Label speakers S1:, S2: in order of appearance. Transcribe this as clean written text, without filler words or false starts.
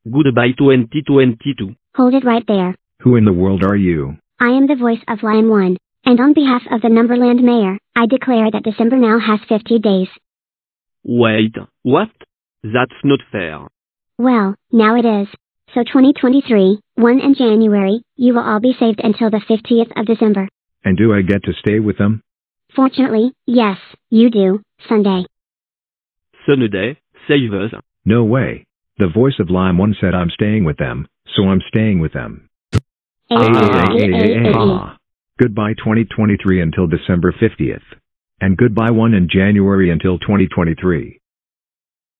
S1: Goodbye 2022.
S2: Hold it right there.
S3: Who in the world are you?
S2: I am the voice of Line 1, and on behalf of the Numberland Mayor, I declare that December now has 50 days.
S1: Wait, what? That's not fair.
S2: Well, now it is. So 2023, 1 in January, you will all be saved until the 50th of December.
S3: And do I get to stay with them?
S2: Fortunately, yes, you do, Sunday.
S1: Sunday, save us.
S3: No way. The voice of Line 1 said I'm staying with them, so I'm staying with them. Goodbye 2023 until December 50th. And goodbye 1 in January until 2023.